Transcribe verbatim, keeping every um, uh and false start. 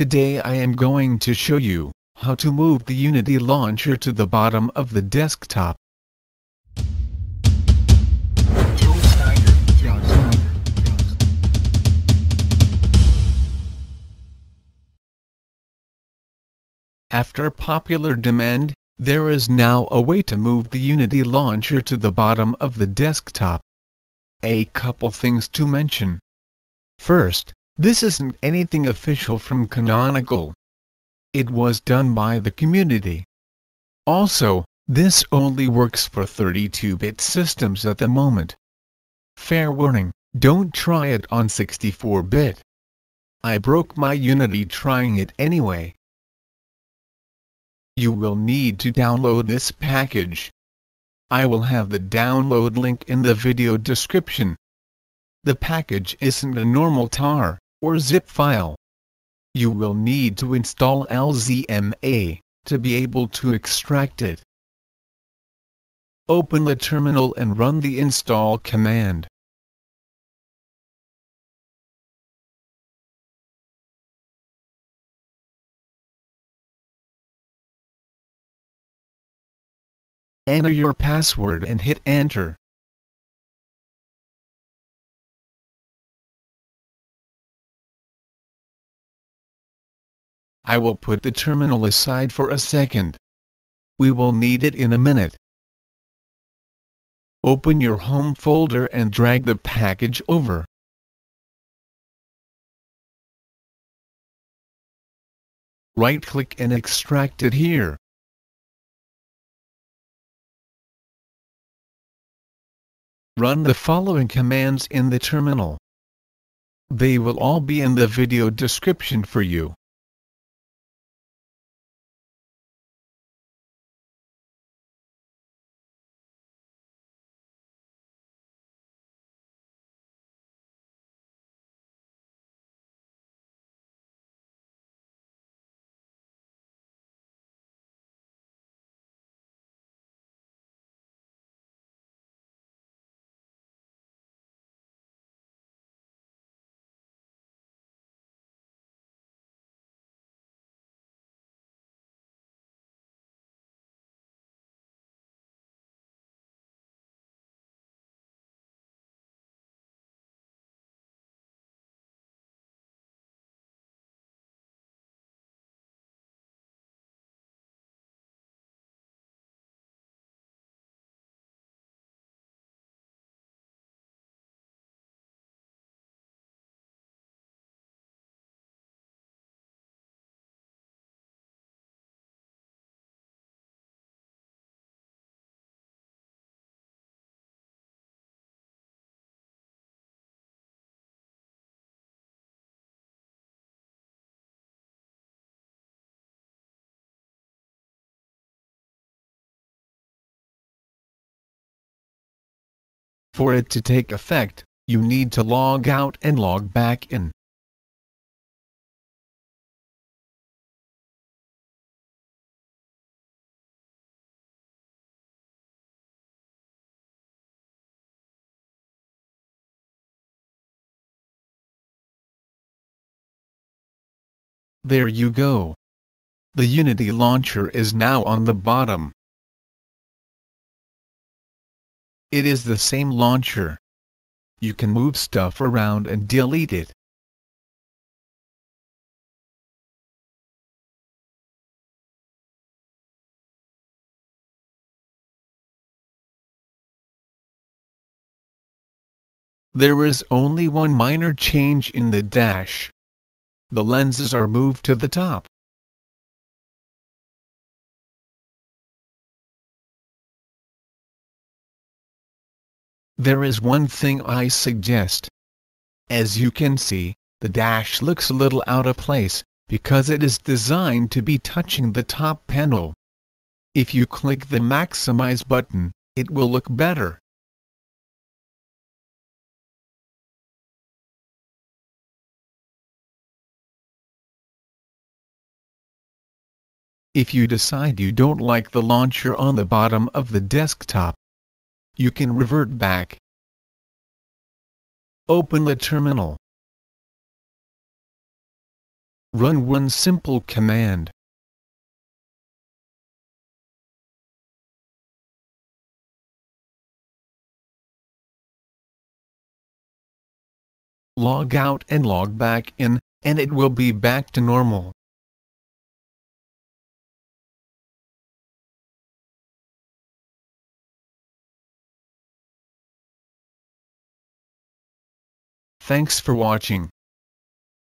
Today I am going to show you how to move the Unity launcher to the bottom of the desktop. After popular demand, there is now a way to move the Unity launcher to the bottom of the desktop. A couple things to mention. First, this isn't anything official from Canonical. It was done by the community. Also, this only works for thirty-two bit systems at the moment. Fair warning, don't try it on sixty-four bit. I broke my Unity trying it anyway. You will need to download this package. I will have the download link in the video description. The package isn't a normal tar or zip file. You will need to install L Z M A to be able to extract it. Open the terminal and run the install command. Enter your password and hit enter. I will put the terminal aside for a second. We will need it in a minute. Open your home folder and drag the package over. Right-click and extract it here. Run the following commands in the terminal. They will all be in the video description for you. For it to take effect, you need to log out and log back in. There you go. The Unity launcher is now on the bottom. It is the same launcher. You can move stuff around and delete it. There is only one minor change in the dash. The lenses are moved to the top. There is one thing I suggest. As you can see, the dash looks a little out of place, because it is designed to be touching the top panel. If you click the Maximize button, it will look better. If you decide you don't like the launcher on the bottom of the desktop, you can revert back. Open the terminal. Run one simple command. Log out and log back in, and it will be back to normal. Thanks for watching.